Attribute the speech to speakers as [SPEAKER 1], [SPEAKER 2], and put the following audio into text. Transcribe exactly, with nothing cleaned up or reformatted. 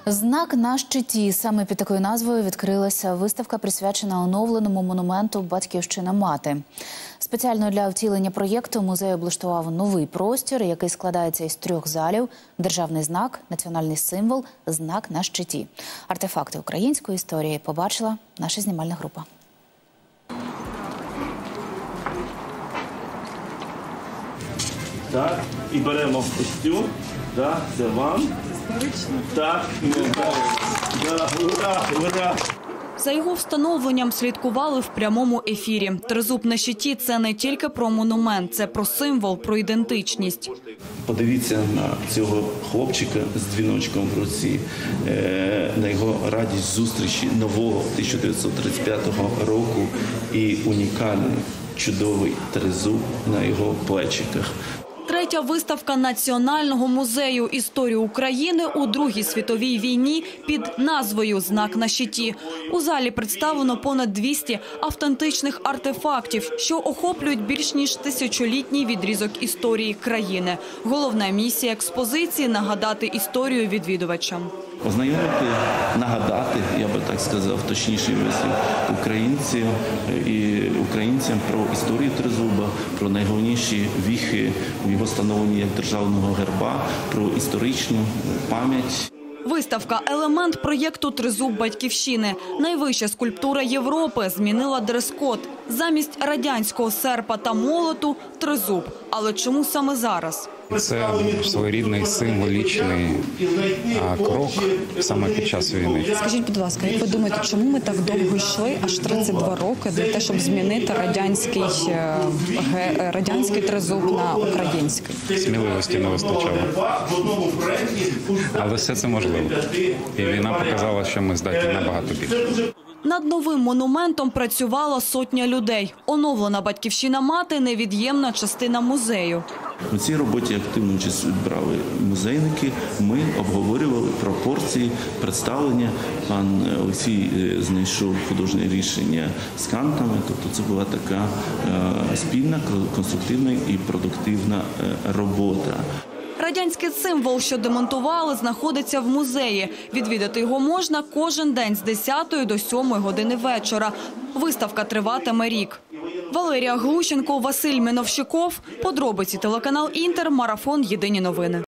[SPEAKER 1] Знак на щиті. Саме під такою назвою відкрилася виставка, присвячена оновленому монументу «Батьківщина мати». Спеціально для втілення проєкту музей облаштував новий простір, який складається із трьох залів: державний знак, національний символ, знак на щиті. Артефакти української історії побачила наша знімальна група.
[SPEAKER 2] Так, і беремо костюм. Так, це вам. Так, ну, да, ура, ура.
[SPEAKER 3] За його встановленням слідкували в прямому ефірі. Тризуб на щиті – це не тільки про монумент, це про символ, про ідентичність.
[SPEAKER 2] Подивіться на цього хлопчика з дзвіночком в руці, на його радість зустрічі нового тисяча дев'ятсот тридцять п'ятого року і унікальний, чудовий тризуб на його плечиках.
[SPEAKER 3] Третя виставка Національного музею історії України у Другій світовій війні під назвою «Знак на щиті». У залі представлено понад двісті автентичних артефактів, що охоплюють більш ніж тисячолітній відрізок історії країни. Головна місія експозиції – нагадати історію відвідувачам.
[SPEAKER 2] Ознайомити, нагадати, я би так сказав, точніший вислів, українців і українцям про історію тризуба, про найголовніші віхи в його становленні як державного герба, про історичну пам'ять.
[SPEAKER 3] Виставка – елемент проєкту «Тризуб Батьківщини». Найвища скульптура Європи змінила дрес-код. Замість радянського серпа та молоту – тризуб. Але чому саме зараз?
[SPEAKER 4] Це своєрідний символічний а, крок саме під час війни.
[SPEAKER 5] Скажіть, будь ласка, як ви думаєте, чому ми так довго йшли, аж тридцять два роки, для того, щоб змінити радянський, ге, радянський тризуб на український?
[SPEAKER 4] Сміливості не вистачало. Але все це можливо. І війна показала, що ми здатні набагато більше.
[SPEAKER 3] Над новим монументом працювала сотня людей. Оновлена «Батьківщина мати» – невід'ємна частина музею.
[SPEAKER 2] У цій роботі активну участь брали музейники. Ми обговорювали пропорції представлення. Пан Олексій знайшов художнє рішення з кантами. Тобто це була така спільна, конструктивна і продуктивна робота.
[SPEAKER 3] Радянський символ, що демонтували, знаходиться в музеї. Відвідати його можна кожен день з десятої до сьомої години вечора. Виставка триватиме рік. Валерія Глущенко, Василь Міновщиков. Подробиці телеканал «Інтер», марафон «Єдині новини».